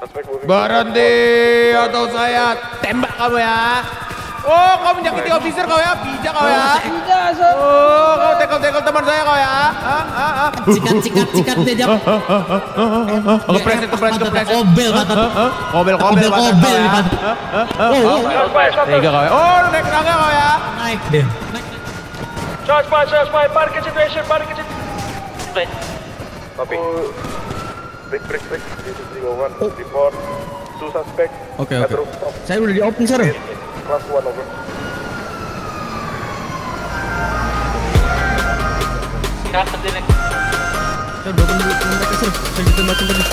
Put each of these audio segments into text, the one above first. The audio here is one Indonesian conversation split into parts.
Berhenti atau saya tembak kamu ya. Oh, kau menyakiti officer kau ya, bijak kau ya. Oh, kau tekel teman saya kau ya. Sikat dia jam. Kepleset. Kobel mata. Kobel. Tiga kau ya. Oh, naik tangga kau ya. Naik deh. Charge by, parking situation. Copy. Break. 301, report. 2 suspect. Oke. Saya udah di open, sir. Class 1 over. Saya udah open dulu mereka, sir. Saya ditembakin tadi.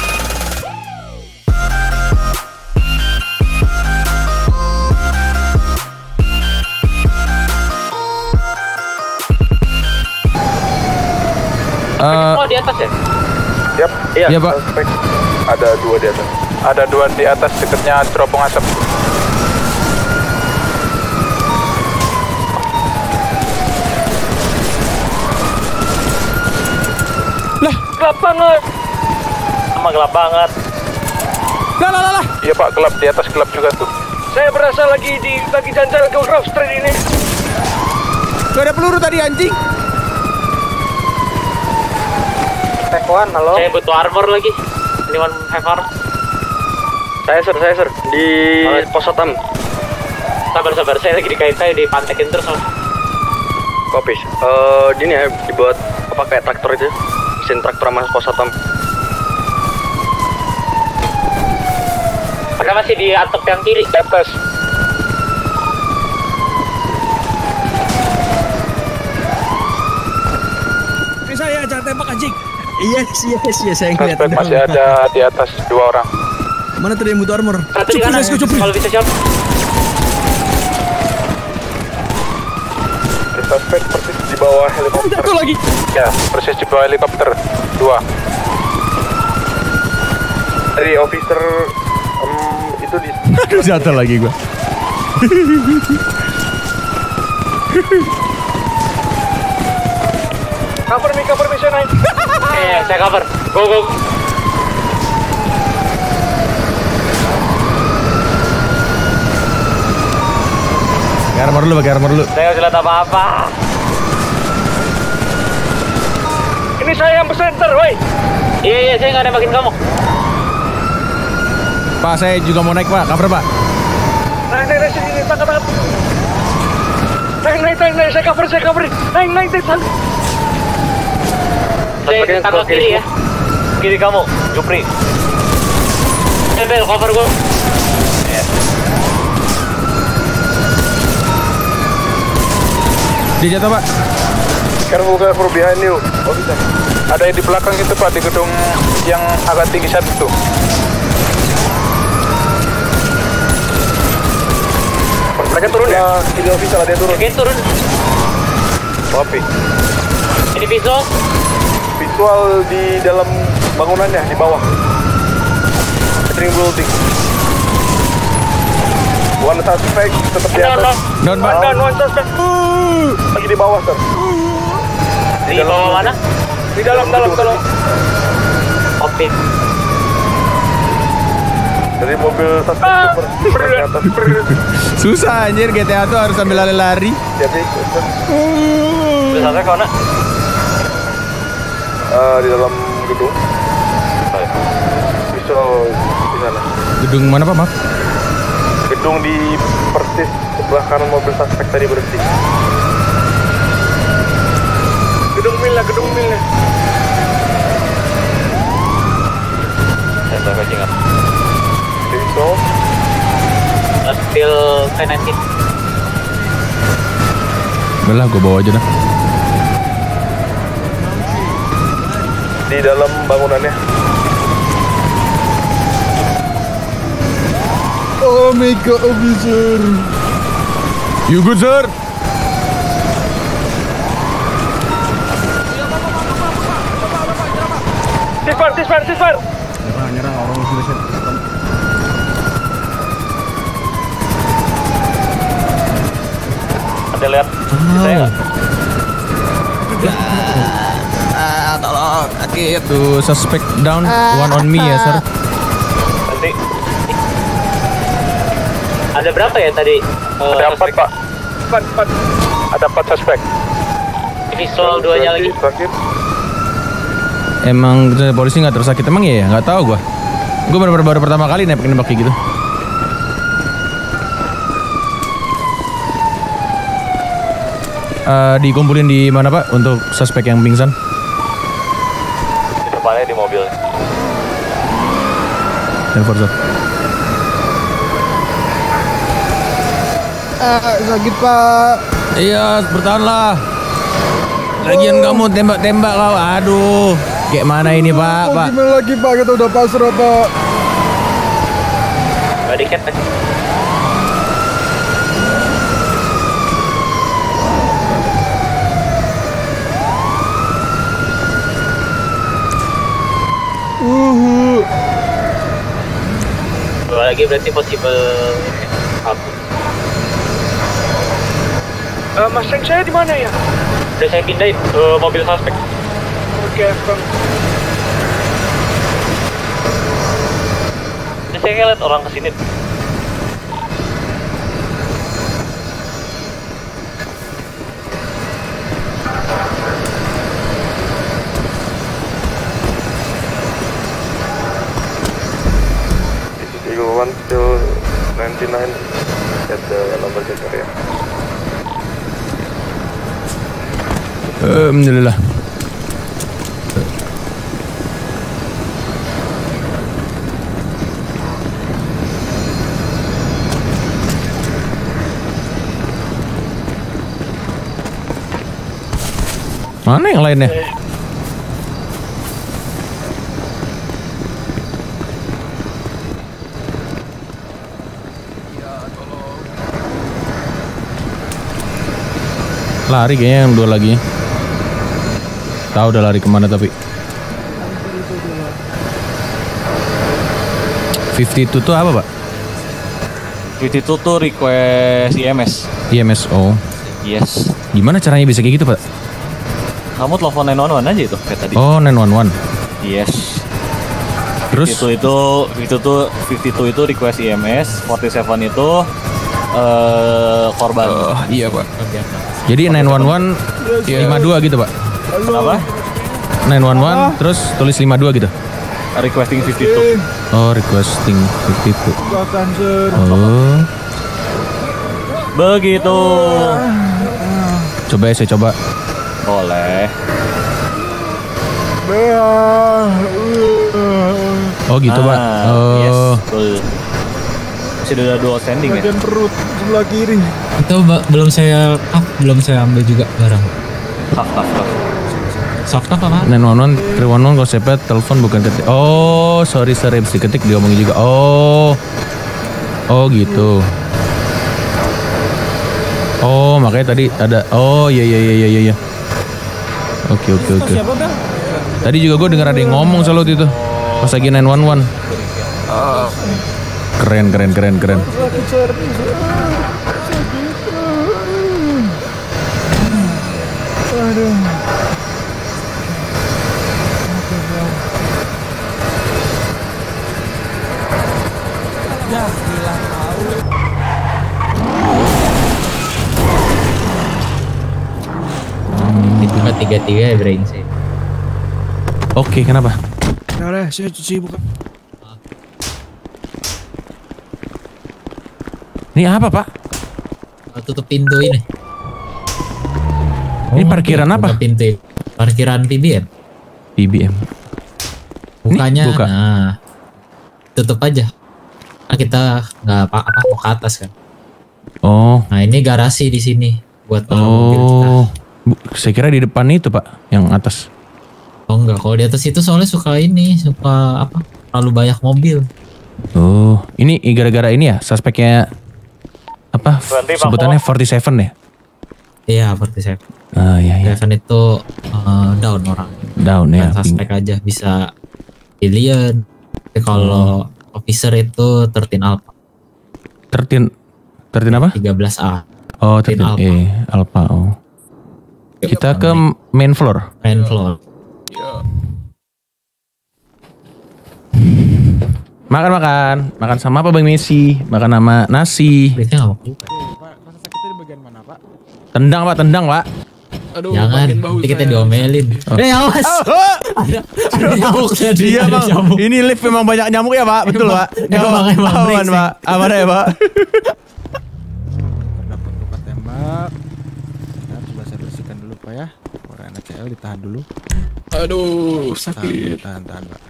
Oh, di atas ya? Yap. Iya, Pak. Suspect. Ada 2 di atas. Ada 2 di atas dekatnya teropong asap. Lah, Gelap banget. Gelap banget. lah. Iya Pak, gelap di atas, gelap juga tuh. Saya berasa lagi di bagi jalan ke Grove Street ini. Gak ada peluru tadi anjing. Tekuan, halo. Saya butuh armor lagi. Anyone have armor? Saya sir. Di pos Satam. Sabar. Saya lagi dikait-kait, dipantekin terus. Copy. Gini ya, dibuat apa kayak traktor itu. Mesin traktor sama pos Satam. Mereka masih di atap yang kiri. Atas. Ini saya jangan tembak anjing. Iya, saya ngeliat. Suspect masih ada di atas 2 orang. Mana tadi yang butuh armor? Satu di kanan. Kalau bisa siap. Suspect persis di bawah helikopter. Satu lagi. Ya, persis di bawah helikopter. 2. Dari officer itu di. Jatuh lagi gua. Cover me, saya naik. Saya cover. Go. Pakai armor dulu. Saya nggak lihat apa-apa. Ini saya yang presenter, woi. Iya, saya nggak nembakin kamu. Pak, saya juga mau naik, Pak. Cover, Pak. Naik, sini, tangkap. Naik, saya cover. Naik, tangkap. Saya tangkap kiri ya. Kiri kamu, Jupri. Bel, cover gue. Dia jatuh, Pak. Careful behind you. Oh, bisa. Ada yang di belakang itu Pak, di gedung yang agak tinggi satu tuh. Mereka turun ya? Ini official, ada yang turun. Oke, turun. Copy. Ini visual. Visual di dalam bangunannya, di bawah. Catering building. One suspect tetap di atas. Down, Pak. One suspect. Lagi di bawah, Sir. Di bawah mana? Di dalam. Oke. Dari mobil suspect di atas. Susah anjir, GTA tuh harus sambil lari-lari. Jadi, Udah sampai ke mana? di dalam gedung. Visual di sana. Gedung mana, Pak? Maaf. Gedung di persis sebelah kanan mobil suspek tadi berhenti. Gedung milnya. Saya tahu aja nggak. Visual. Still K19. Udah lah, gue bawa aja dah. Di dalam bangunannya. Omega officer. You good, sir? Ceasefire. Nyerang orang sudah set. Ada lihat saya nggak? Tolong, sakit. Tuh, suspect down, one on me ya, sir. Nanti Ada berapa ya tadi? Ada 4 pak. 4. Ada 4 suspek. Visual 2-nya lagi. Terakhir. Emang polisi nggak tersakit emang ya? Nggak tahu gua. Gua baru pertama kali nembak kayak gitu. Dikumpulin di mana pak untuk suspek yang pingsan? Di depannya di mobil. Telepon Zat. Sakit pak. Iya, bertahanlah. Lagian kamu tembak-tembak kau. Aduh, kayak mana ini pak? Pak. Gimana lagi pak? Kita udah pasrah pak. Body cat. Dua lagi berarti possible aku. Mustang saya di mana ya? Udah saya pindahin ke mobil suspek. Oke, Bang. Ini saya lihat orang kesini. Eagle 1 till 99 at the number area. Alhamdulillah. Mana yang lainnya? Lari kayaknya yang dua lagi. Tahu udah lari kemana tapi. 52 tuh apa pak? 52 tuh request IMS. IMS, oh. Yes. Gimana caranya bisa kayak gitu pak? Kamu telepon 911 aja itu kayak tadi. Oh 911. Yes. Terus? 52 itu request IMS, 47 itu korban. Oh iya pak. Jadi 911 52 gitu pak? Kenapa? 911 terus tulis 52 gitu? Requesting 52. Oh requesting 52. Cancer. Oh. Begitu. Coba ya saya coba. Boleh. Oh gitu pak. Oh. Yes, betul. Masih ada dua outstanding ya? Bagian perut sebelah kiri. Itu belum saya ambil juga barang. Haf. Soft apa? 911 311 konsepnya telepon bukan ketik. Oh sorry mesti ketik diomongin juga. Oh gitu. Oh makanya tadi ada. Oh iya. Oke. Tadi juga gue dengar ada yang ngomong soal itu pas lagi 911. Keren. Aduh. Ya, gila tahu. Itu mah 33 ya brengsek. Oke, kenapa? Nah, saya cuci bukan. Ini apa pak? Tutup pintu ini. Ini parkiran apa? Pintu. Parkiran PBM. PBM. Bukanya, buka. nah, tutup aja. Nah, kita nggak apa-apa mau ke atas kan. Oh. Nah ini garasi di sini buat mobil kita. Saya kira di depan itu pak, yang atas. Oh enggak, kalau di atas itu soalnya suka apa? Terlalu banyak mobil. Oh, ini gara-gara ini ya suspeknya apa? Berarti, Sebutannya 47 ya? Iya, 47. Ah iya. Kan itu down orang. Down ya. Suspek aja bisa alien. Tapi kalau officer itu 13 Alpha. 13 apa? 13A. Oh, 13 Alpha. Oh. Kita ke main floor. Main floor. Makan sama apa Bang Messi? Makan sama nasi. Breaknya nggak mau keluar. Tendang pak. Aduh, Jangan, bagian bahu nanti kita saya. diomelin. Awas. Ada nyamuk tadi. Iya ada bang, nyamuk. ini lift memang banyak nyamuk ya pak, betul pak? Emang Aman brengsek. pak, aman ya pak. Terdapat luka tembak. Nah, coba saya bersihkan dulu pak ya. Orang NCL ditahan dulu. Aduh, sakit. Tahan pak.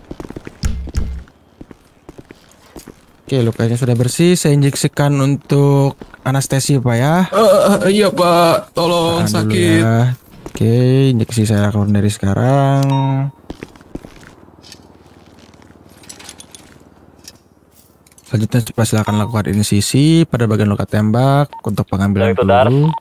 Oke, lukanya sudah bersih. Saya injeksikan untuk anestesi pak ya. Iya Pak, tolong Tahan dulu sakit. ya. Oke, injeksi saya lakukan dari sekarang. Selanjutnya coba silakan lakukan insisi pada bagian luka tembak untuk pengambilan Itu, Dar. peluru.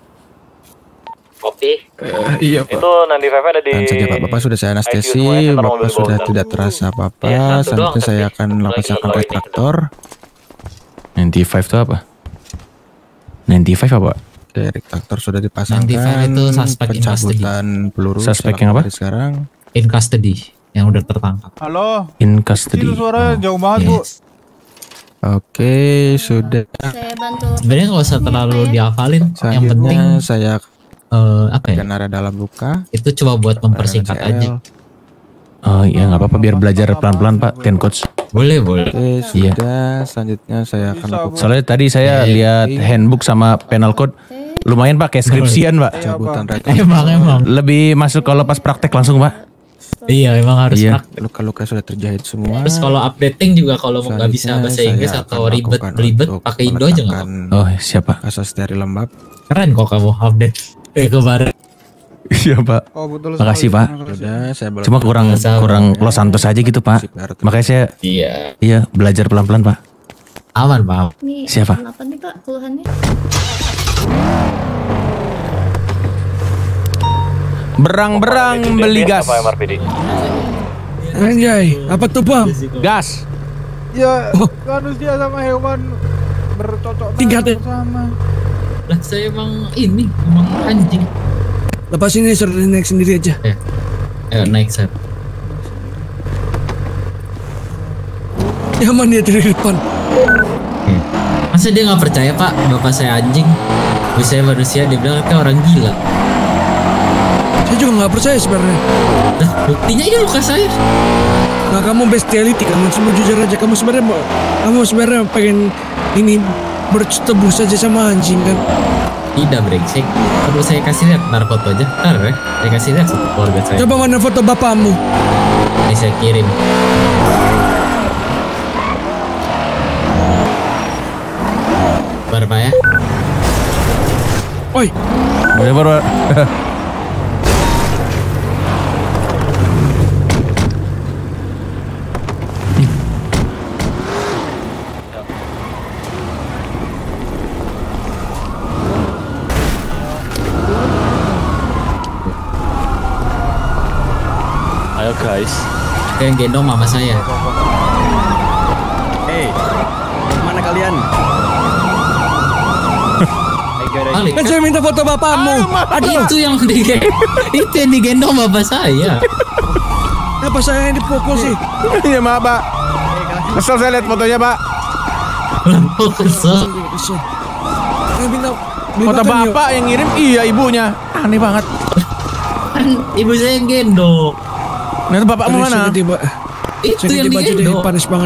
Kopi. Iya Pak. Itu nanti Fefe ada di. Tahan saja Pak, Bapak sudah saya anestesi, ICU semuanya, ntar mobil Bapak sudah bawa. tidak terasa apa-apa. Iya, satu Selanjutnya doang, saya tapi akan lagi lapaskan bawa ini. retraktor. 95 itu apa? 95 apa? Oke, retraktor sudah dipasangkan. 95 itu suspect in pencabutan peluru. Suspect saya yang apa? lakukan dari sekarang. In custody yang udah tertangkap. Halo, In custody. itu suara jauh banget bu. Yes. Oke, sudah. Saya bantu. Sebenarnya nggak usah terlalu dihafalin. Yang penting Selanjutnya saya apa ya? akan area dalam luka. Itu coba buat mempersingkat aja. Oh iya nggak apa-apa biar belajar pelan-pelan pak, Ten Coach. Boleh. Oke, Iya. sudah. Selanjutnya saya akan lakukan Soalnya tadi saya lihat handbook sama penal code, lumayan pak kayak skripsian pak. pencabutan retraktor. Emang. Lebih masuk kalau pas praktek langsung pak. Iya, emang harus Iya. praktek. Luka-luka sudah terjahit semua. Terus kalau updating juga kalau nggak bisa bahasa Inggris atau ribet pakai Indo aja nggak apa-apa. Oh siapa? Kasus dari lembab. Keren kok kamu update. Kemarin. Iya pak. Oh betul. Makasih pak. Sudah, saya boleh. Cuma kurang Los Santos aja gitu pak. Makanya saya Iya. belajar pelan-pelan pak. Aman, Pak. Nih, Siapa? Apa nih Pak keluhannya? Berang-berang beli gas. Apa MRPD? Anjay, apa tuh Bang? Gas. Ya, manusia sama hewan bercocok Tingkatnya. sama. Lah saya emang anjing. Lepas ini suruh naik sendiri aja. Ayo naik Sir. Nyaman dia dari depan. Masa dia nggak percaya Pak, bapak saya anjing, ibu saya manusia, dia bilang kan orang gila. Saya juga nggak percaya sebenarnya. Lah buktinya ini luka saya. Nah, kamu bestiality kamu semua jujur aja. Kamu sebenarnya pengen ini bertebus saja sama anjing kan? Tidak brengsek. Perlu saya kasih lihat narkoba aja. Ntar ya, saya kasih lihat satu keluarga saya. Coba mana foto bapakmu? Ini saya kirim. Berapa ya? Oi, Baru. Ayo guys. Kayak gendong mama saya. mana kalian? Balik. Kan saya minta foto bapakmu. Aduh, Itu yang itu yang digendong bapak saya. kenapa saya yang dipukul sih? Iya maaf pak. Kesel saya lihat fotonya pak. Oh, kesel. Kesel. Saya minta beli Foto makan yuk. bapak yang ngirim iya ibunya. Aneh banget. Kan ibu saya yang gendong. Nah itu bapakmu Aduh, mana? saya ganti, Pak. Itu Saya yang ganti baju deh, digendong. panas banget.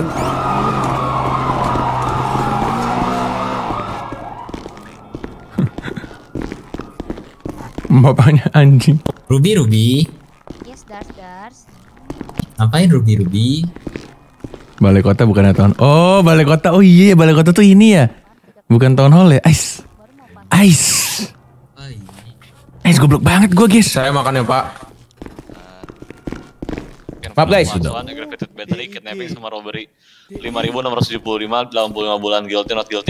Bapaknya anjing. Ruby. Yes, Dars. Ngapain Ruby? Balai kota bukan tahun. Oh balai kota. Oh iya balai kota tuh ini ya. Bukan town hall ya. Ice. Goblok banget gue guys. Saya makan ya pak. Maaf guys. Aggravated battery, kidnapping sama robbery. 5.675, 85 bulan guilty not guilty.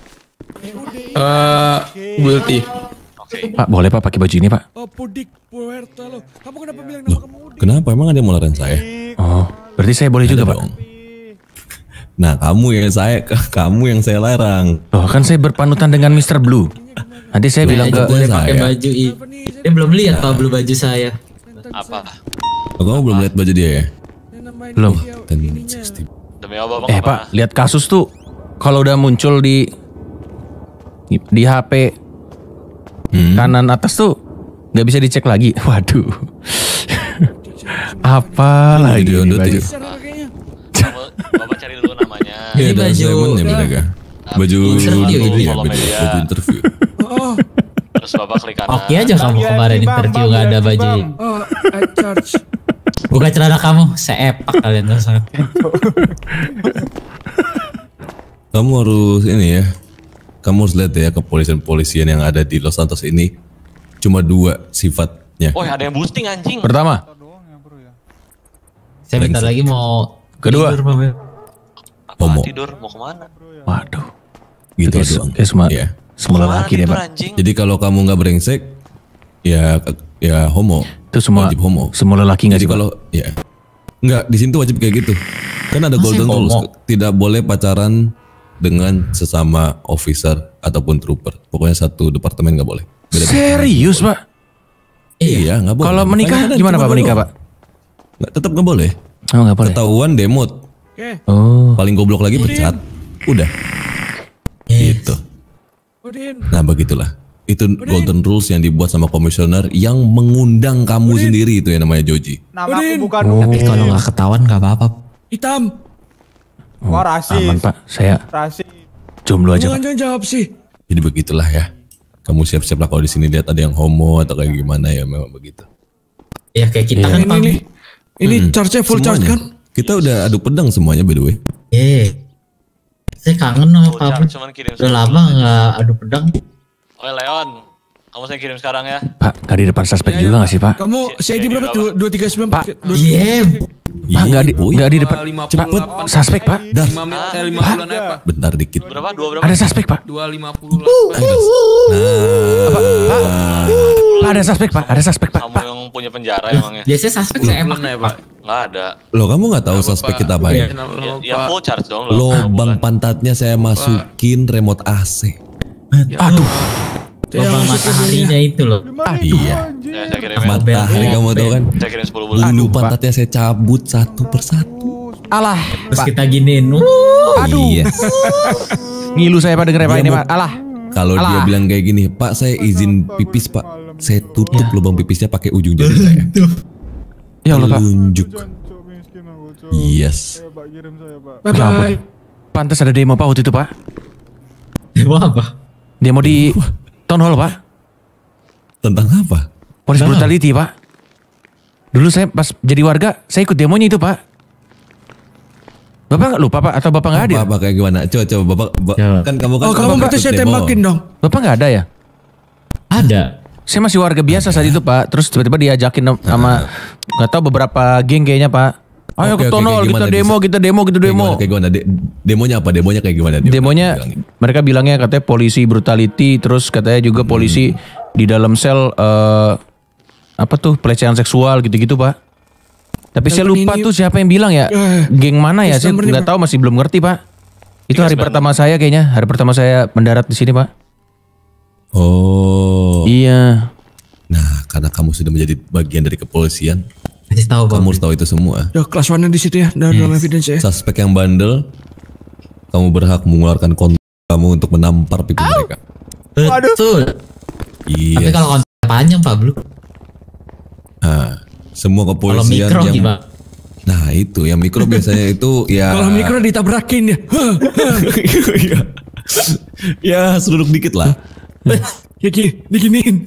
Guilty. Oke. Pak boleh pak pakai baju ini pak. Oh, Pudik Puerta lo. Kamu kenapa bilang nama kamu Udik? Kenapa emang ada yang mau larang saya? Oh berarti saya boleh juga pak. Dong. Nah kamu yang saya larang. Loh kan saya berpanutan dengan Mr. Blue. Nanti saya bilang ke. boleh pakai saya. baju ini. Dia belum lihat Pak belum baju saya. Apa? Oh, kamu belum lihat baju dia ya? Yang namanya Belum. dia ininya. 1060. Demi Demi apa bang? Pak, lihat kasus tuh kalau udah muncul di HP kanan atas tuh nggak bisa dicek lagi. Waduh. Apa lagi ini baju? Bapak cari dulu namanya. Ini baju Baju interview ini. Baju interview. Terus bapak klik kanan. Oke aja kamu kemarin interview nggak ada baju. Oh, I charge. Buka celana kamu, seepak kalian terus. Kamu harus ini ya. Kamu harus lihat ya kepolisian yang ada di Los Santos ini cuma 2 sifatnya. Oh ada yang boosting anjing. Pertama. Saya bentar lagi mau Kedua. tidur, Pak. Homo. Tidur mau kemana? Waduh. Gitu Kayak doang. semua Iya. semua lelaki deh, Tidur, Pak. anjing. Jadi kalau kamu nggak brengsek, ya homo. Itu semua wajib homo. semua lelaki nggak Jadi sih, Pak? kalau ya nggak di sini tuh wajib kayak gitu. Kan ada Masa golden homo? rules, tidak boleh pacaran dengan sesama officer ataupun trooper. Pokoknya satu departemen nggak boleh. Serius, Pak? Iya nggak boleh. Kalau menikah Makanya gimana, cuma Pak, dua. menikah, Pak? Tetap nggak boleh. Oh, nggak boleh. Ketahuan demot. Oh. Paling goblok lagi pecat. Udah. Gitu. Udin. Nah begitulah. Itu golden rules yang dibuat sama komisioner yang mengundang kamu sendiri itu yang namanya Joji. Udin. Tapi kalau nggak ketahuan nggak apa-apa. Hitam. Oh, aman, Pak. Saya jomblo aja, Pak. Jangan jawab sih. Jadi begitulah ya. Kamu siap-siap lah kalau di sini lihat ada yang homo atau kayak gimana ya memang begitu. Ya kayak kita kan, Pak. Ini charge-nya full charge kan? Kita udah adu pedang semuanya by the way. Saya kangen sama Pak Bro. Cuman kirim. Udah lama nggak adu pedang. Oh Leon, kamu saya kirim sekarang ya. Pak, nggak di depan suspek juga nggak sih, Pak? Kamu CID berapa? 239 Pak. Iya. Pak, nggak di depan. Cepet, suspek, Pak. Dar, 5 bulan aja, Pak. bentar dikit. Berapa? Berapa? Ada suspek, Pak. 250 Pak, ada suspek, Pak. Ada suspek, Pak. Kamu yang punya penjara emangnya? Biasanya suspek saya emak. ya, Pak. Nggak ada. Loh kamu nggak tahu suspek kita apa ya? Ya full charge dong. Lobang pantatnya saya masukin remote AC. Aduh. Lubang mataharinya itu loh. Iya. Ya saya kirim. Matahari kamu tahu kan? Saya kirim 10 bulan. Bulu pantatnya saya cabut satu persatu. Alah. Terus kita giniin. Aduh. Iya. Ngilu saya, Pak, denger Pak ini, Pak. Alah. Kalau dia bilang kayak gini, Pak saya izin pipis Pak, saya tutup lubang pipisnya pakai ujung jari saya. Ya Allah, Pak. Tunjuk. Yes. Bye-bye. Pantes ada demo, Pak, waktu itu, Pak. Demo apa? Demo di Town Hall, Pak. Tentang apa? Police brutality, Pak. Dulu saya pas jadi warga, saya ikut demonya itu, Pak. Bapak nggak lupa, Pak? Atau Bapak nggak hadir? Bapak kayak gimana? Coba Bapak, kan kamu kan. Oh, kamu berarti saya tembakin dong. Bapak nggak ada ya? Ada. Saya masih warga biasa saat itu, Pak. Terus tiba-tiba diajakin sama nggak tahu beberapa geng kayaknya, Pak. Ayo ke Town Hall, kita demo. Kayak gimana? Demonya apa? Demonya kayak gimana? Demonya mereka bilangnya katanya polisi brutality, terus katanya juga polisi di dalam sel apa tuh pelecehan seksual gitu-gitu, Pak. Tapi saya lupa tuh siapa yang bilang ya, geng mana ya? Saya nggak tahu, masih belum ngerti, Pak. Itu hari pertama saya kayaknya, hari pertama saya mendarat di sini, Pak. Oh. Iya. Nah, karena kamu sudah menjadi bagian dari kepolisian, Kasih tahu, Pak. kamu harus tahu itu semua. Yo, kelas 1 di situ ya, dalam evidence ya. Suspek yang bandel, kamu berhak mengeluarkan kontak kamu untuk menampar pipi mereka. Betul. Iya. Tapi kalau kontak panjang, Pak Blue. Nah, semua Kalau kepolisian mikro yang gimana? Nah itu yang mikro biasanya itu ya. Kalau mikro ditabrakin ya. Ya seruduk dikit lah. Ya diginiin.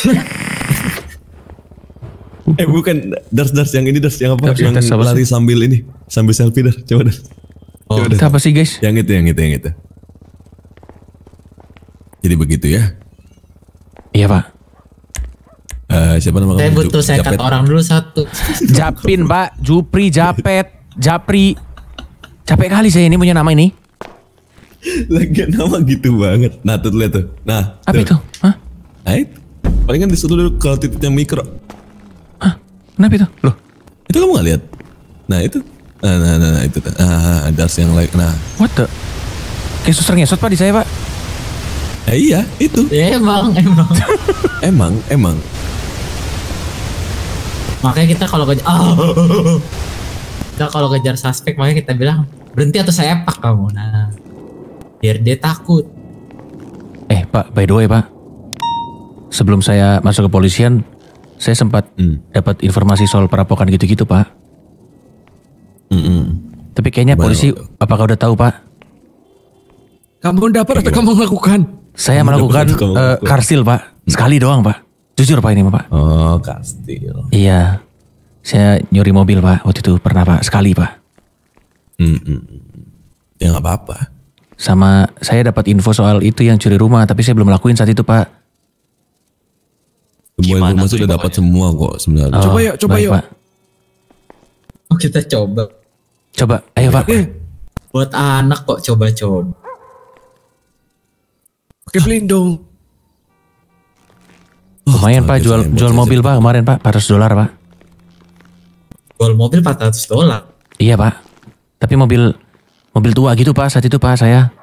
Bukan Dars yang ini Dars yang apa? Dars, Yang Dars apa lari sambil ini, sambil selfie Dars. Coba Dars. Oh, itu apa sih, guys? Yang itu. Jadi begitu ya. Iya, Pak. Siapa nama Saya kamu? butuh sekat Japet. orang dulu satu. Japin, Pak. Jupri, Japet, Japri. Capek kali saya ini punya nama ini. Lagi nama gitu banget. Nah tuh lihat tuh. Nah. Apa tuh. itu? Hah? Nah itu. Palingan disuruh dulu kalau titiknya mikro. Hah? Kenapa itu? Loh? Itu kamu gak lihat? Nah itu. Nah itu. Dars yang like. Nah. What the? Kayak suster ngesot, Pak, di saya, Pak. Iya itu. Ya, emang. Emang. Makanya kita kalau kejar suspek makanya kita bilang berhenti atau saya epak kamu. Nah, biar dia takut. Pak, by the way Pak, sebelum saya masuk ke polisian, saya sempat dapat informasi soal perampokan gitu-gitu Pak. Tapi kayaknya polisi, apakah udah tahu Pak? Kamu dapat atau kamu melakukan? Saya melakukan karsil Pak, sekali doang Pak. Jujur Pak ini Pak. Oh, kastil. Iya, saya nyuri mobil Pak, waktu itu pernah Pak, sekali Pak. Ya nggak apa-apa. Sama saya dapat info soal itu yang curi rumah, tapi saya belum lakuin saat itu Pak. Semua informasi udah dapat semua kok sebenarnya. Coba yuk, coba baik, yuk. Pak. Oh, kita coba. Coba, ayo Pak. Buat anak kok coba-coba. Pakai pelindung. Lumayan Pak, jual mobil Pak kemarin Pak, $400 Pak. Jual mobil $400. Iya Pak, tapi mobil tua gitu Pak saat itu Pak saya.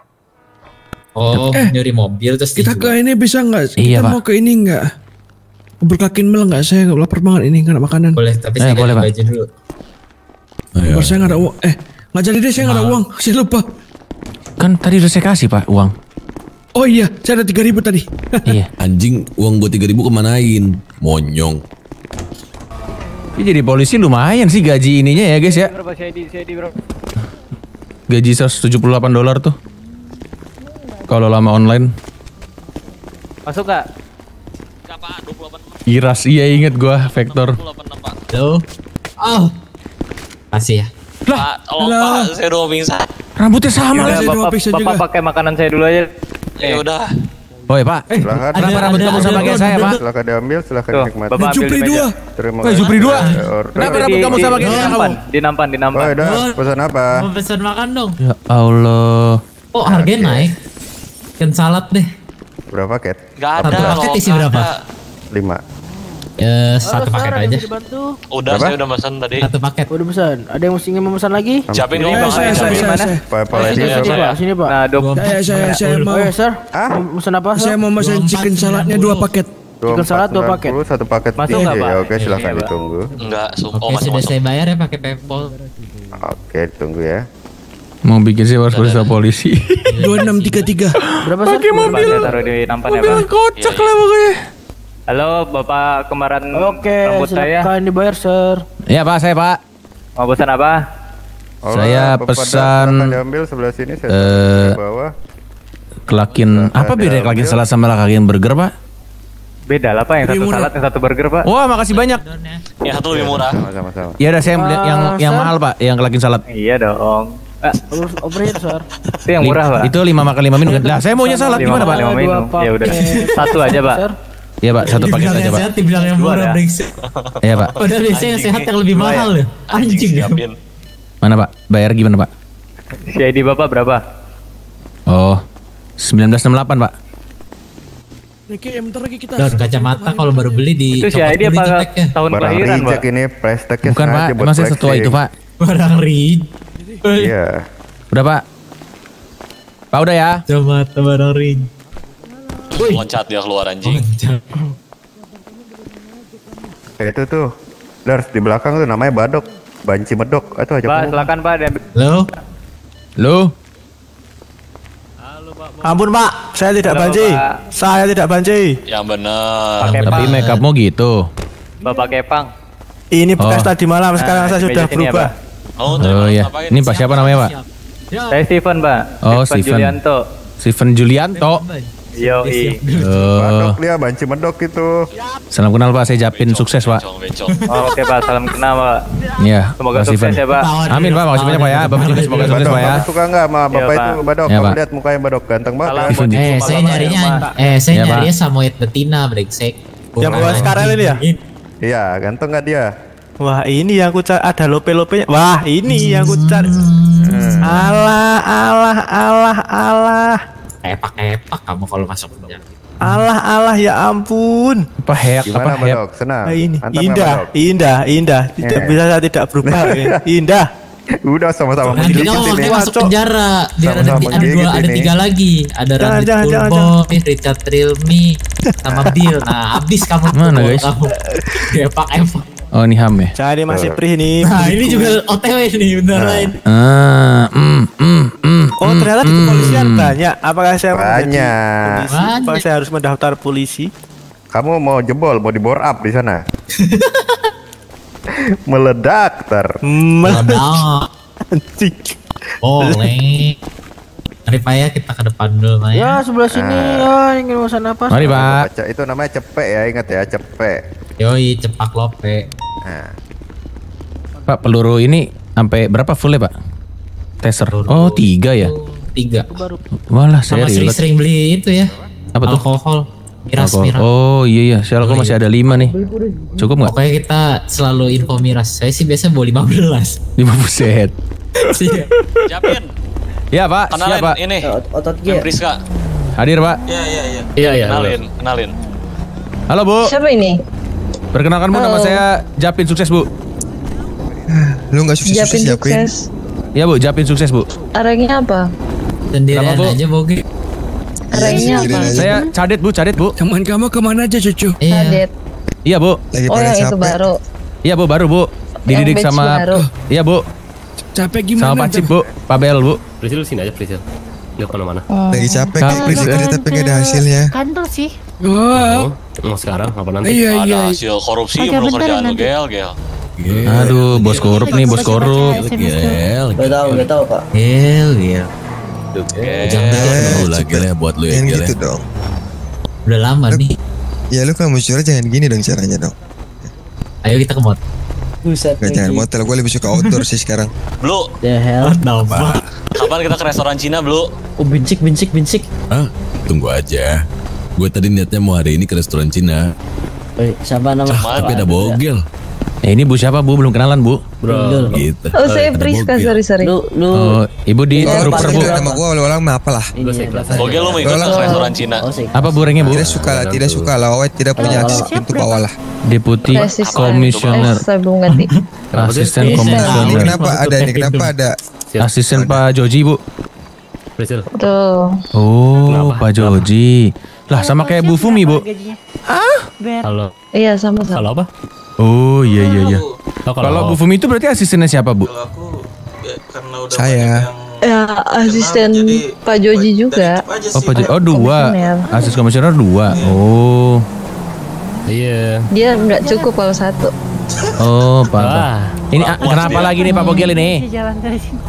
Oh, nyuri mobil terus Kita ke ini bisa nggak? Iya, Kita Pak. mau ke ini nggak? Mobil kakin mel nggak? Saya lapar banget ini, nggak ada makanan. Boleh, tapi saya boleh, ganti Pak. baju dulu. Bapak saya nggak ada uang. Nggak jadi deh, saya nggak ada uang. Saya lupa. Kan tadi udah saya kasih Pak uang. Oh iya, saya ada 3.000 tadi. Iya. Anjing, uang gue 3.000 kemanain? Monyong. Ini jadi polisi lumayan sih gaji ininya ya guys ya. Berapa CD bro? Gaji $178 tuh. Kalau lama online. Masuk gak? Berapa? 28. Iras, iya inget gua Vector. 28 Pak. Halo. Oh. Masih ya. Pak, tolong Pak, saya udah mau pingsan. Rambutnya sama Yaudah, lah. saya doa pizza Bapak juga. pakai makanan saya dulu aja. Ya udah. Oi Pak, Silakan. kenapa rambut kamu sama kayak saya Pak? Silakan diambil, silakan Tuh, dinikmati. Bapak ambil di Jupri meja. 2. Terima Woi Jupri 2. Order. Kenapa rambut kamu sama kayak saya kamu? Di nampan. Oh, udah, pesan apa? Mau pesan makan dong. Ya Allah. Oh, harganya naik. Ikan salad deh. Berapa paket? Gak ada. Satu paket loh, isi nggak berapa? ada. 5. Satu paket aja. Udah, Berapa? saya udah pesan tadi. Satu paket. Udah pesan. Ada yang mesti memesan lagi? Siapin dulu Saya, Bang. saya, Siapin. saya. Pak Sini, lagi sini, berapa? Pak. Sini pak. Nah, Saya mau. Oh ya sir. Ah? Pesan apa sir? Saya mau pesan chicken saladnya 2 paket. Chicken salad 2 paket. 1 paket. Masuk nggak, Pak? Ya, oke, silakan Iya, Pak. ditunggu. Enggak, Oke, oh masih sudah masuk. saya bayar ya pakai PayPal. Oke, tunggu ya. Mau bikin sih harus polisi. 2633. Berapa sir? Pakai mobil. Saya taruh di nampan ya, Pak. Kocak lah pokoknya. Halo, Bapak kemarin Oke, rambut saya. silakan dibayar sir. Ya Pak, saya Pak. Mau pesan apa? Saya Bapak pesan, silakan diambil sebelah sini, saya taruh di bawah. Kelakin, apa beda kelakin salad sama kelakin burger Pak? Beda lah Pak, yang satu salad, yang satu burger Pak. Wah makasih banyak. Yang satu lebih murah. Sama-sama. Ya udah saya beli yang mahal Pak, yang kelakin salad. Iya dong. Operator sir. Itu yang murah Pak. Itu 5 makan 5 minum. Lah saya maunya salad gimana Pak? 5 minum. Ya udah. Satu aja Pak. Iya Pak, 1 paket aja Pak. Sehat dibilang yang murah, brengsek. Iya Pak. Padahal biasanya yang sehat yang lebih mahal ya. Anjing ya. Siapin. Mana Pak? Bayar gimana Pak? CID Bapak berapa? Oh, 1968 Pak. Oke, bentar lagi kita. Dan kacamata kalau baru beli di Itu CID apa tahun Barang kelahiran Pak? reject ini, plastiknya Bukan Pak, sengaja buat emang saya setua flexing. itu Pak. barang read. Iya. Udah Pak. Pak udah ya. Kacamata barang read. Loncat dia keluar anjing. Itu tuh. Dars di belakang tuh namanya Badok. Banci Medok. Itu aja. Pak, silakan Pak. Halo. Lu? Ampun pak, saya tidak Halo, banci. Pak. Saya tidak banci. Yang bener. Pakai Tapi Pak. make upmu gitu. Bapak Kepang. Ini bekas Oh. tadi malam, sekarang saya di sudah meja sini ya, berubah. Pak. Oh, Oh iya. Ini Pak siapa namanya Pak? Saya Steven Pak. Oh, Steven Steven. Julianto. Steven Julianto. Yoi. Badok dia Banci Medok itu. Salam kenal Pak, saya Japin sukses Pak. Bencong. Oh, oke Pak, salam kenal Pak. Iya. Semoga Pak sukses Steven. ya Pak. Amin Pak, makasih banyak Pak ya. Bapak juga semoga sukses Badok, Pak ya. kamu suka nggak sama bapak Iya, itu Pak. Badok? Iya, Kamu Pak. lihat mukanya Badok ganteng banget. Salam kan? buat Steven. ibu Saya Bapak nyarinya di rumah. saya Iya, Pak. nyarinya Samoyed betina, brengsek. Yang bawa sekarang ini ya? Iya, ganteng nggak dia? Wah ini yang ku cari, ada lope-lopenya. Wah ini yang ku cari. Alah, alah, alah, alah. Epak-epak kamu kalau masuk penjara. Alah, alah, ya ampun. Apa hek? Apa Gimana hek? Badok? Senang? Nah, ini Mantap nggak, indah, Badok? indah, indah. Tidak bisa saya tidak berubah. Indah. Udah sama-sama Nanti menggigit kamu ini. waktu masuk penjara. Biar ada, Sama-sama ada dua, menggigit ada ini. 3 lagi. Ada Jangan, Randy jangan, jangan, Purbo, Richard Trilmi, sama Bill. Nah, habis kamu Mana, tuh, guys? kamu. Epak-epak. Oh ini HAM ya? Cari masih Pri nih. Nah ini juga OTW nih bener lain. Oh ternyata di kepolisian banyak. Apakah saya banyak? Apakah saya harus mendaftar polisi? Kamu mau jebol, mau di bore up di sana? Meledak Meledak. Boleh. Mari Pak ya kita ke depan dulu Pak ya. Ya sebelah sini ya ingin pesan apa? Mari Pak. Itu namanya cepek ya, ingat ya cepek. Yoi cepak lope. Nah. Pak peluru ini sampai berapa full ya Pak? Taser. Oh 3 ya? 3. Walah Sama serius. sering beli itu ya. Apa tuh? Alkohol. Miras. Oh iya. Saya kok masih ada 5 nih. Cukup nggak? Pokoknya kita selalu info miras. Saya sih biasa bawa 15. 5 buset. Japin. Ya Pak, Kenalin siap Pak. ini. Otot Priska. Hadir Pak. Iya. Kenalin. Halo Bu. Siapa ini? Perkenalkan Bu, nama saya Japin Sukses Bu. Lu nggak sukses Japin? Ya Bu, Japin Sukses Bu. Arahnya apa? Sendirian aja Bogi. Arahnya apa? Saya Cadet Bu. Teman kamu kemana aja cucu? Cadet. Iya Bu. Oh yang itu baru. Iya Bu, baru Bu. Dididik batch sama baru. Iya Bu. Capek gimana? Sama Pak Cip Bu, Pak Bel Bu. Prisil sini aja Prisil. Lihat mana-mana. Lagi capek kayak Prisil tadi tapi nggak ada hasilnya. Kantor sih. Mau sekarang apa nanti? Ada hasil korupsi belum kerjaan lu gel. Aduh, bos korup nih, bos korup. Gak tahu Pak. Gel. Jangan lagi lah buat lu ya Jangan gel. gitu dong. Udah lama nih. Ya lu kalau mau curhat jangan gini dong caranya dong. Ayo kita ke mall. Buset. Gak jangan motel, gue lebih suka outdoor sih sekarang. Blue, The hell. kapan kita ke restoran Cina, Blue? Oh bincik. Hah? Tunggu aja. Gue tadi niatnya mau hari ini ke restoran Cina. Siapa nama? Tapi ada bogel. Ini Bu siapa Bu? Belum kenalan Bu. Bro. Gitu. Oh saya Priska, sorry. Lu Oh, Ibu di Kalau trooper Bu. nama gue awal-awal mah apalah. Bogel lu mau ikut ke restoran Cina? Apa Bu ranknya Bu? Tidak suka lah, tidak punya akses pintu bawah lah. Deputi Komisioner. Saya belum ganti. Asisten Ini Komisioner. kenapa ada? Asisten Pak Joji Bu. Prisil. Tuh. Oh, Pak Joji. Lah sama kayak Bu Fumi Bu. Halo. Iya sama-sama. Halo apa? Oh iya. Kalau Kalau Bu Fumi itu berarti asistennya siapa Bu? Saya. Ya asisten Pak Joji juga. Oh Pak Joji. Oh 2. Asisten Komisioner 2. Oh. Iya. Dia nggak cukup kalau 1. Oh Pak. Ini kenapa lagi nih Pak Bogel ini? Jalan dari sini.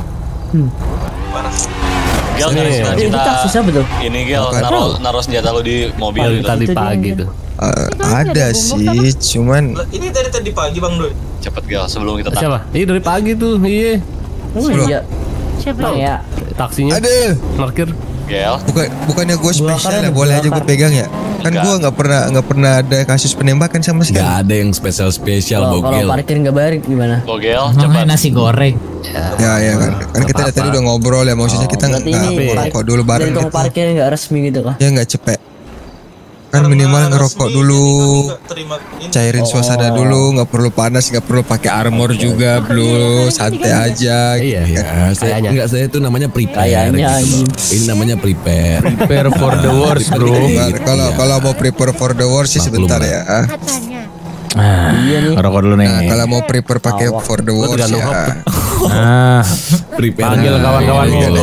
Gel ke restoran Cina. siapa tuh? Ini Gel, naruh senjata lu di mobil. Tadi pagi tuh. Ada sih, cuman Ini tadi pagi Bang Doi. Cepet Gel, sebelum kita Siapa? Iya dari pagi tuh. Iya. Iya. Siapa ya? Taksinya. ada. Parkir. Gel. Bukannya gue spesial ya, boleh aja gue pegang ya. Kan gue nggak pernah ada kasus penembakan sama sekali. Gak ada yang spesial Kalau bogel. parkir nggak bayar gimana? Bogel, Makan nasi goreng. Ya kan. Kan kita tadi udah ngobrol ya, maksudnya kita Berarti nggak ini ngerokok dulu bareng dari gitu. parkir nggak resmi gitu kah? Ya nggak cepet. Kan minimal ngerokok dulu, cairin suasana dulu, nggak perlu panas, nggak perlu pakai armor juga, bro, santai aja. Iya, saya itu namanya prepare. Gitu. Ini namanya prepare. Prepare for the worst bro. Kalau mau prepare for the worst sih sebentar ya. Ngerokok dulu nih. Nah, kalau mau prepare pakai for the worst ya. Prepare. Panggil kawan-kawan dulu.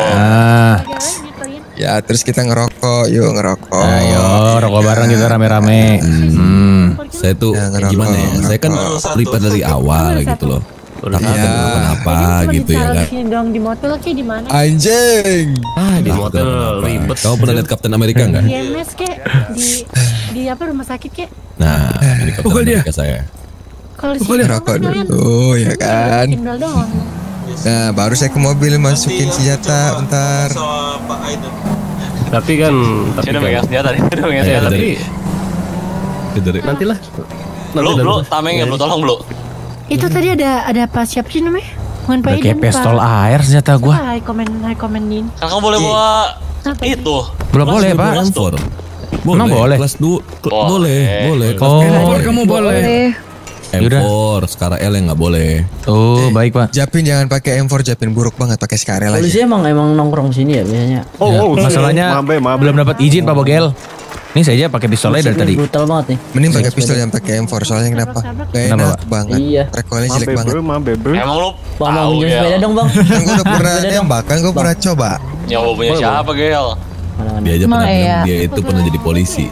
Ya terus kita ngerokok, yuk ngerokok. Ayo rokok bareng kita rame-rame. Saya tuh gimana ya? Saya kan prepare dari awal gitu loh. Takut kenapa gitu ya kan? Sini dong di motel kayak di mana? Anjing. Di motel ribet. Kamu pernah lihat Captain America nggak? Di MS kek di apa rumah sakit kek? Nah, ini Captain America saya. Kalau di Ngerokok dulu ya kan. tinggal doang. Nah baru saya ke mobil masukin senjata bentar. Tapi kan Udah megang senjata nih, udah megang senjata. Tapi nantilah. Lu tameng ya, lu tolong lu. Itu tadi ada apa siapa sih namanya? Bukan Pak Udah kayak pistol air senjata gua. High commentin. Kan kamu boleh bawa itu. Belum boleh Pak. Emang boleh? Kelas 2 boleh. Oh, Kamu boleh. M4, Skara L yang nggak boleh. Oh, baik Pak. Japin jangan pakai M4, Japin buruk banget pakai Skarel aja. Polisi emang nongkrong sini ya biasanya. Masalahnya belum dapat izin Pak Bogel. Ini saya aja pakai pistolnya dari tadi. Brutal banget nih. Mending pakai pistol yang pakai M4 soalnya kenapa? Gak enak banget. Iya. Recoilnya jelek banget. Emang lu Bang, tahu pinjam Gel? sepeda dong bang. Kan gue udah pernah nembak, kan gue pernah coba. Yang lu punya siapa Gel? Dia aja pernah bilang dia itu pernah jadi polisi.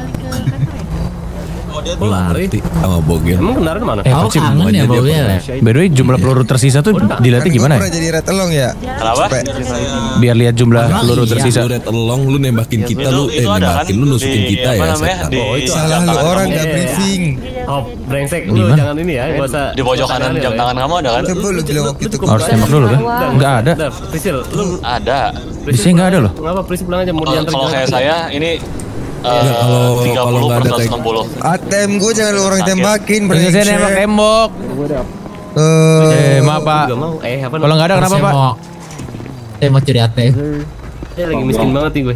Lu lari sama Bogel. Emang kendaraan mana? Aku kangen ya Bogel ya. By the way, jumlah peluru tersisa tuh dilihatnya Kan gimana gue ya? pernah jadi red along ya. Kenapa? Biar lihat jumlah peluru tersisa. Lu red along, lu nembakin kita, lu itu ada nembakin, kan lu nusukin di- kita apa ya. namanya, setan. di- Oh, Salah lu orang gak briefing. Oh, brengsek lu Gimana? jangan ini ya, gak usah. Di pojok kanan jam tangan kamu ada kan? Coba lu bilang waktu itu. Harus tembak dulu kan? Enggak ada. Prisil, lu Ada. Di sini enggak ada loh. ngapa Prisil pulang aja mau diantar Kalau kayak saya ini kalau 30 nggak per ada kayak- 160. ATM gue jangan lu orang tembakin. Ini saya nembak tembok. Maaf Pak. Kalau nggak ada kenapa Pak? Saya mau curi ATM. Saya lagi miskin banget nih gue.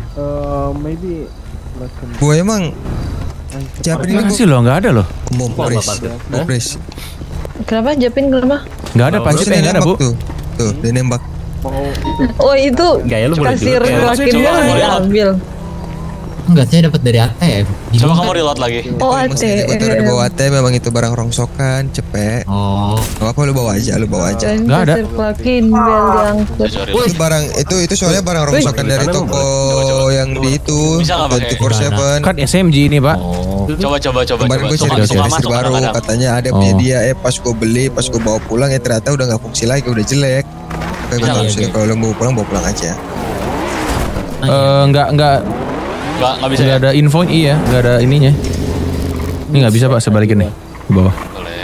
Gue emang Japin ini Masih loh nggak ada loh. Bom Pris. Kenapa Japin kenapa? Nggak ada pancitnya nggak ada Bu. Tuh dia nembak. Oh itu Gaya lu boleh kasir juga. lakinnya diambil. Enggak, saya dapat dari ATM. Coba kamu reload lagi. Oh Maksudnya gue taruh di bawah ATM memang itu barang rongsokan, cepet. Oh. Gak apa lu bawa aja, lu bawa aja. Dan Nggak ada. kasir lakin bel diangkut. Itu barang itu soalnya barang rongsokan dari toko yang di itu Bisa nggak pakai? 24/7. Kan SMG ini Pak. Coba. Kemarin gue cari Suka listrik masuk baru, kadang-kadang. katanya ada punya dia. Pas gue beli, pas gue bawa pulang ya ternyata udah nggak fungsi lagi, udah jelek. Kayak gue taruh sini, kalau lu mau bawa pulang aja. Nggak Nggak bisa nggak ya? ada info iya, nggak ada ininya. Ini nggak bisa Pak, sebalikin nih ke bawah. Boleh.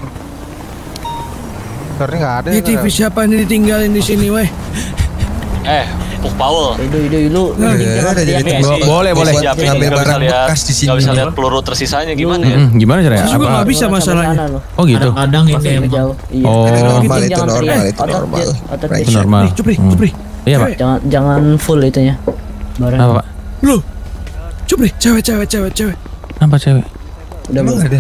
Karena nggak ada. Ini TV siapa nih ditinggalin di sini weh? Puk Paul. Lu. Boleh. Ngambil barang bekas di sini. Gak bisa lihat peluru tersisanya gimana ya? Gimana caranya? Juga nggak bisa masalahnya. Oh gitu. Kadang ini emang. Oh. Itu normal. Itu normal. Cupri. Iya Pak. Jangan full itunya. Apa Pak? Lu. Cupri, cewek. Apa cewek? Udah Emang ada.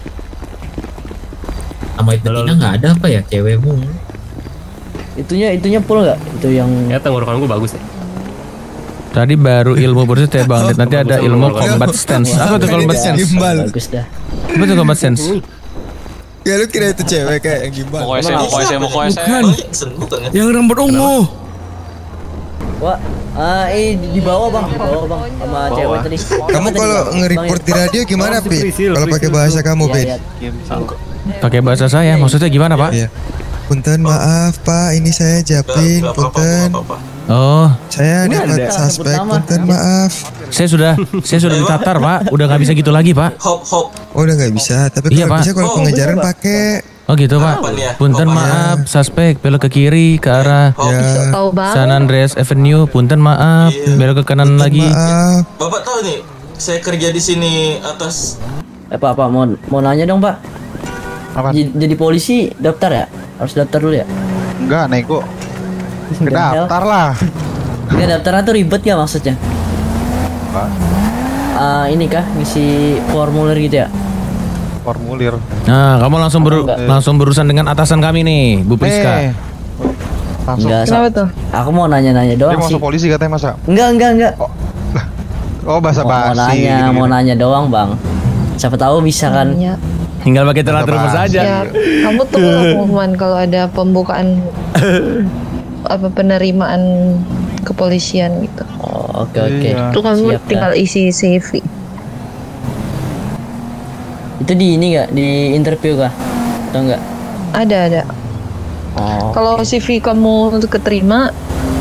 Sama itu Tina nggak ada apa ya cewekmu? Itunya full nggak? Itu yang. Ya tenggorokan gue bagus ya. Tadi baru ilmu bersih ya Bang. Nanti ada ilmu combat stance. Apa tuh combat stance? Bagus dah. Apa tuh combat stance? Ya lu kira itu cewek kayak yang gimbal. Mau KSM. Bukan. Yang rambut ungu. Wah, di bawah bang, sama cewek tadi. Kamu kalau nge-report di radio gimana Pi? Kalau pakai bahasa kamu Ben? Pakai bahasa saya, maksudnya gimana Pak? Iya. Punten maaf Pak, ini saya Japin. Punten. Oh, saya dapat suspek. Punten maaf. Saya sudah ditatar Pak, udah nggak bisa gitu lagi Pak. Oh udah nggak bisa, tapi Iya, kalau Pak. bisa kalau pengejaran pakai. Oh gitu Pak. Punten maaf, suspek belok ke kiri ke arah Tahu banget. San Andreas Avenue. Punten maaf, belok ke kanan lagi. Maaf. Bapak tahu nih, saya kerja di sini atas. Pak, mau nanya dong Pak. Apa? Jadi polisi daftar ya? Harus daftar dulu ya? Enggak, nego. Daftar lah. Enggak daftar tuh ribet gak maksudnya? Ini kah ngisi formulir gitu ya? Formulir. Nah, kamu langsung berurusan dengan atasan kami nih, Bu Priska. Langsung. Enggak, Kenapa tuh? aku mau nanya-nanya Dia doang sih. masuk polisi katanya masa? Enggak. Oh bahasa basi. Mau nanya doang bang. Siapa tahu bisa kan? Ya. Tinggal pakai telat rumah saja. Ya, kamu tuh pengumuman kalau ada pembukaan penerimaan kepolisian gitu. Oh, oke. Itu kamu Siap, tinggal isi CV. Itu di ini nggak? Di interview kah? Atau enggak? Ada. Oh. Kalau CV kamu keterima,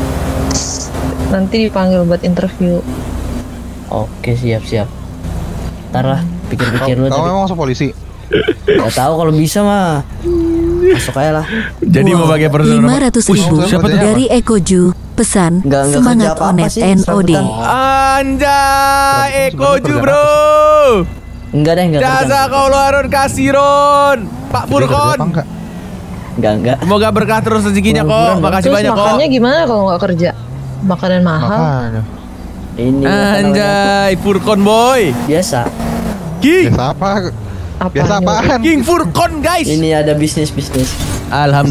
nanti dipanggil buat interview. Oke, siap. Ntar lah, pikir-pikir dulu. Kamu memang masuk polisi? Gak tahu kalau bisa mah. Masuk aja lah. Jadi mau pakai personal 500.000 dari Ekoju. Pesan semangat Onet NOD. Anjay, Ekoju bro. Enggak. Jasa kau Harun Kasiron, Pak Furkon. Enggak. Semoga berkah terus rezekinya kok. Makasih Terus banyak kok. makannya gimana kalau nggak kerja? Makanan mahal. Ini Anjay, Furkon boy. Biasa. King. Biasa apa? Biasa apaan? King Furkon guys. Ini ada bisnis.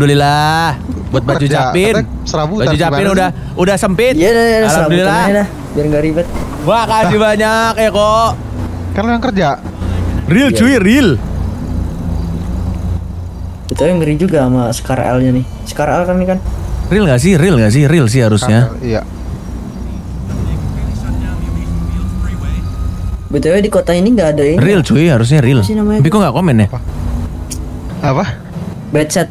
Alhamdulillah. Buat baju Japin. Baju Japin udah sempit. Iya, Alhamdulillah. biar nggak ribet. Makasih banyak Eko. Kan lo yang kerja. Real cuy, real. Itu yang ngeri juga sama Scar L-nya nih. Scar L kan ini kan. Real nggak sih? Real nggak sih? Real sih harusnya. Iya. BTW di kota ini nggak ada ini. Real cuy, harusnya real. Tapi kok nggak komen ya? Apa? Bad set.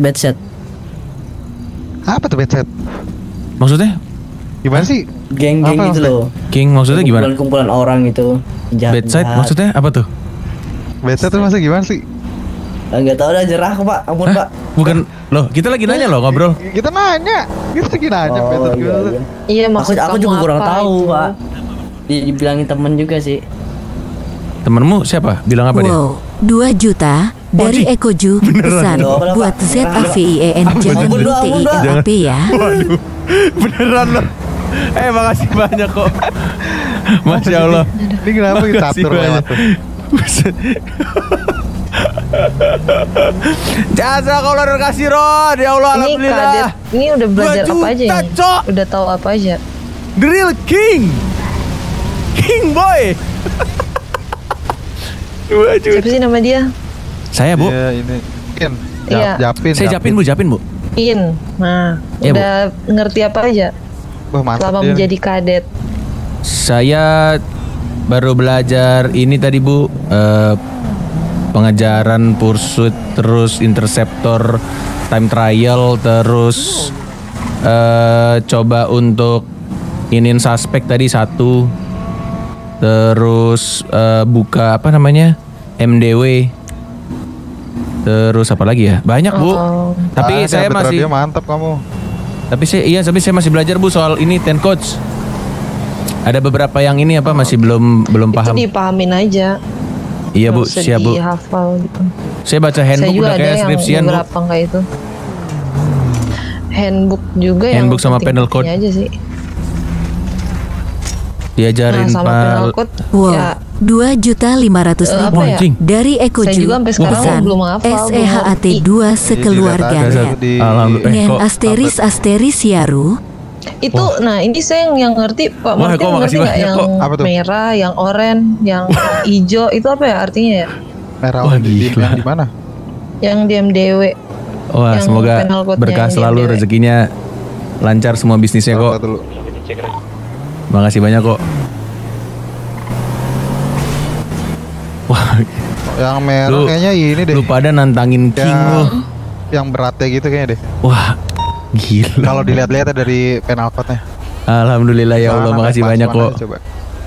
Apa tuh bedset? Maksudnya? Gimana sih? Geng-geng gitu loh. King maksudnya gimana? Kumpulan orang gitu. Bedside maksudnya apa tuh? Bedset tuh maksudnya gimana sih? Enggak tahu dah, jerah Pak. Ampun Pak. Bukan loh, kita lagi nanya loh ngobrol. Kita nanya. Kita lagi nanya bedset gimana. Iya maksud aku kamu juga kurang apa tahu itu? Pak. Dibilangin temen juga sih. Temenmu siapa? Bilang apa dia? Wow, 2 juta dari Ekoju pesan buat ZAVIEN jangan TIAP ya. Waduh, beneran loh. Makasih banyak kok. Masya Allah. Ini kenapa kita atur lewat tuh? Jasa kalau udah kasih Ron. Ya Allah, Ini alhamdulillah. kadet, ini udah belajar apa aja ini? Cok. Udah tahu apa aja? The real king. King boy. 2 juta. Siapa sih nama dia? Saya Bu. Iya ini. Iya. Japin. Saya Japin Bu. In. Nah, Iya, Bu. udah ngerti apa aja? Wah, mantap Selama dia. menjadi kadet. Saya baru belajar ini tadi Bu, pengejaran, pursuit, terus interceptor, time trial, terus coba untuk inin suspek tadi 1, terus buka apa namanya MDW, terus apa lagi ya, banyak Bu. Tapi saya masih dia mantap kamu. Tapi saya masih belajar Bu soal ini 10 codes. Ada beberapa yang ini apa masih belum paham. Itu dipahamin aja. Iya Bu, Nggak usah siap Bu. dihafal gitu. Saya baca handbook Saya juga udah ada kayak yang skripsian Bu. beberapa enggak itu. Handbook juga Handbook yang sama penal code. penting-pentingnya aja sih. Diajarin Nah, sama penal code Wow, ya 2.500.000 apa ya? dari Saya Ekoju juga sampai sekarang pesan belum hafal, SEHAT belum 2 sekeluarganya. Ngen asteris Yaru. Itu nah ini saya yang ngerti Pak Wah, Martin kok makasih ngerti nggak banyak, yang kok. Apa tuh? merah, yang oranye, yang hijau itu apa ya artinya ya? Merah di mana? Yang di MDW. Wah, Yang semoga penal code-nya berkah yang selalu DMDW. rezekinya lancar semua bisnisnya kok. Makasih banyak kok. Wah, Yang merah kayaknya ini deh. lu pada nantangin King lu. Yang beratnya gitu kayaknya deh. Wah, gila. Kalau dilihat-lihat dari penal code-nya. Alhamdulillah ya Allah, makasih banyak kok. Coba.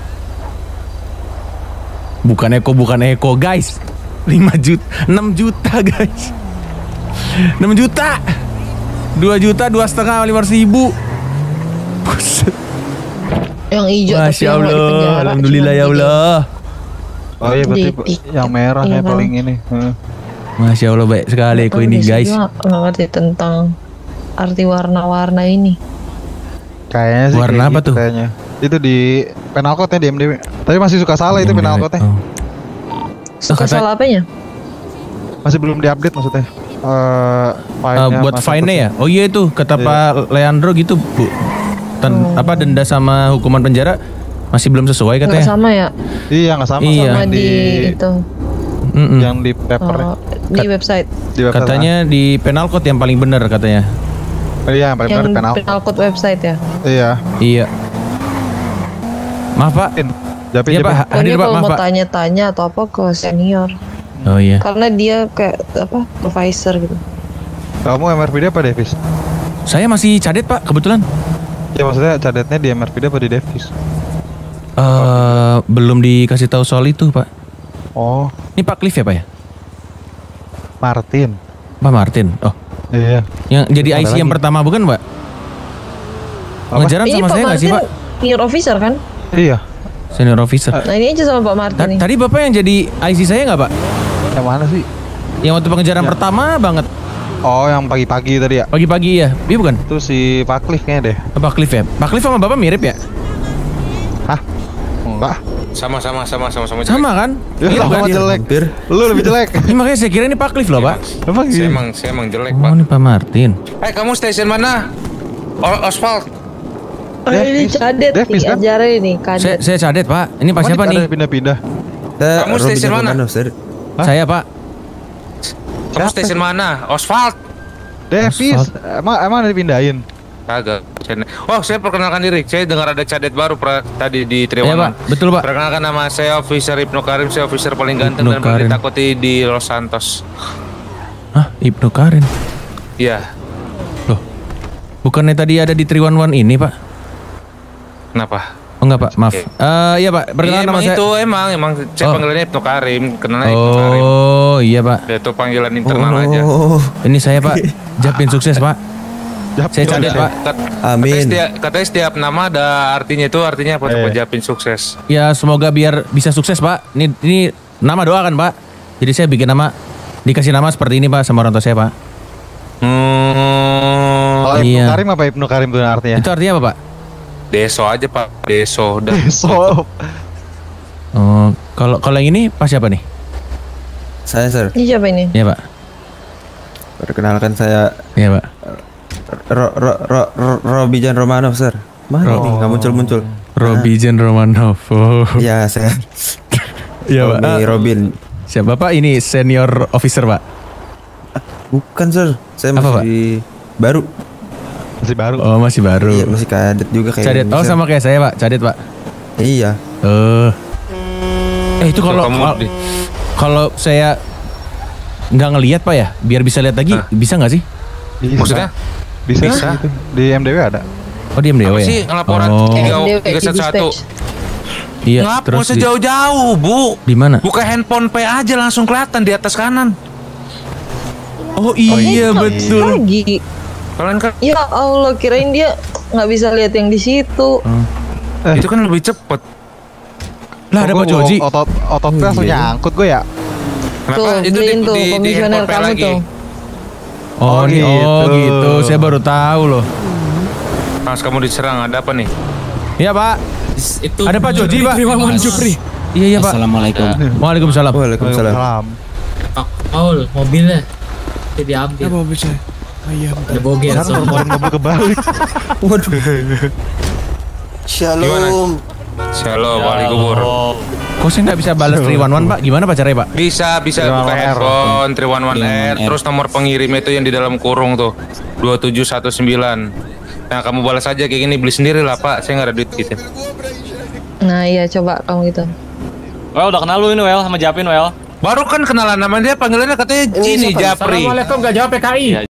Bukan Eko guys. 5 juta, 6 juta guys. 6 juta. 2 juta, 2,5, 500.000. Buset. Yang hijau tapi Masya yang nggak di Allah, penjara, alhamdulillah ya cuma Allah. Oh iya berarti Di- yang merah iya yang kan? paling ini. Masya Allah baik sekali Eko ini Saya guys. juga nggak ngerti tentang arti warna-warna ini. Kayaknya sih Warna kayak apa gitu tuh? Kayaknya. Itu di penal code-nya di MDW. Tapi masih suka salah itu penal code-nya. Suka salah apanya? Masih belum diupdate maksudnya. Buat fine-nya ya? Oh iya itu kata Pak Leandro gitu Bu. Apa denda sama hukuman penjara masih belum sesuai Nggak katanya. sama ya? Iya nggak sama Iya. Sama di itu yang di paper di website. Katanya di penal code yang paling benar katanya. Iya yang paling Yang benar penal. penal code website ya. Iya. Iya. Maaf Pak. Japin, Iya Pak, Ini hadir Pak, kalau maaf mau Pak. tanya-tanya atau apa ke senior. Oh iya. Karena dia kayak apa supervisor gitu. Kamu MRPD apa Davis? Saya masih cadet Pak kebetulan. Ya maksudnya cadetnya di MRPD apa di Davis? Belum dikasih tahu soal itu Pak. Oh. Ini Pak Cliff ya Pak ya? Martin. Pak Martin. Oh. Iya. Yang jadi Ada IC yang lagi. pertama bukan Pak? Pengejaran Ini sama Pak saya nggak sih Martin Pak? senior officer kan? Iya. Senior officer. Nah ini aja sama Pak Martin nih. Tadi Bapak yang jadi IC saya nggak Pak? Yang mana sih? Yang waktu pengejaran pertama banget. Oh yang pagi-pagi tadi ya? Pagi-pagi ya? Iya bukan? Itu si Pak Cliff kayaknya deh. Pak Cliff ya? Pak Cliff sama Bapak mirip ya? Hah? Enggak. Sama Sama kan? Ya, Iya, sama kan? jelek. Lu lebih jelek. Ini makanya saya kira ini Pak Cliff loh Pak. Saya emang jelek Oh ini Pak Martin. Kamu stasiun mana? Oswald. ini cadet nih, ajaran ini cadet. Saya cadet pak. Ini pas siapa nih? Pindah-pindah. Kamu stasiun mana? Saya pak. Kamu stasiun mana? Oswald. Davis, emang dipindahin? Kagak. Oh, saya perkenalkan diri. Saya dengar ada cadet baru tadi di Triwana. Iya pak, betul pak. Perkenalkan nama saya Officer Ibnu Karim. Saya officer paling ganteng dan paling ditakuti di Los Santos. Hah, Ibnu Karim? Iya. Loh, bukannya tadi ada di 311 ini pak? Kenapa? Oh enggak pak, maaf. Iya pak, perkenalkan nama saya. Itu emang saya panggilannya Ibnu Karim. Kenalnya Ibnu Karim. Oh iya pak. Itu panggilan internal aja. Ini saya pak, Japin sukses pak. Saya cadet pak. Amin. Katanya setiap nama ada artinya, itu artinya apa? Japin sukses. Ya semoga biar bisa sukses pak. Ini nama doa kan pak. Jadi saya bikin nama, dikasih nama seperti ini pak sama orang tua saya pak. Kalau Ibnu Karim apa Ibnu Karim itu artinya? Itu artinya apa pak? Deso aja pak. Deso. Oh, kalau yang ini pas siapa nih? Saya sir. Ini siapa ini? Iya pak. Perkenalkan saya. Iya pak. Robijan Romanov sir. Mana nih? Nggak muncul. Robijan Romanov. Oh. Iya saya. Iya pak. Robin. Siapa pak? Ini senior officer pak? Bukan sir. Saya masih baru. Masih baru. Oh masih baru. Iya masih cadet juga kayak. Cadet. Oh sama kayak saya pak. Cadet pak. Iya. Itu kalau saya nggak ngelihat pak ya, biar bisa lihat lagi, bisa nggak sih? Maksudnya? Bisa. Gitu. Di MDW ada. Oh di MDW ya? Sih ngelaporan 311. Iya. Ngapor sejauh-jauh bu. Di mana? Buka handphone P aja langsung kelihatan di atas kanan. Oh iya betul. Lagi. Kalian kan? Ya Allah, kirain dia nggak bisa lihat yang di situ. Itu kan lebih cepet. Lah ada Pak Joji. Ototnya langsung nyangkut gue ya. Tuh, beliin tuh komisioner kamu tuh. Oh gitu. Saya baru tahu loh. Pas kamu diserang ada apa nih? Iya pak. Itu ada Pak Joji pak. Jupri. Iya pak. Assalamualaikum. Waalaikumsalam. Waalaikumsalam. Pak Paul, mobilnya itu diambil. Apa mobil saya? Ayam. Ada bogel. Mobil kebalik. Waduh. Shalom. Shalom, waalaikumsalam. Kok saya nggak bisa balas 311 pak? Gimana pak caranya pak? Bisa buka handphone 311R. Terus nomor pengirim itu yang di dalam kurung tuh 2719. Nah kamu balas aja kayak gini, beli sendiri lah pak. Saya nggak ada duit gitu. Nah iya coba kamu gitu. Well udah kenal lu ini Well sama Japin Well. Baru kan kenalan nama dia, panggilannya katanya Jini Japri. Assalamualaikum, gak jawab PKI.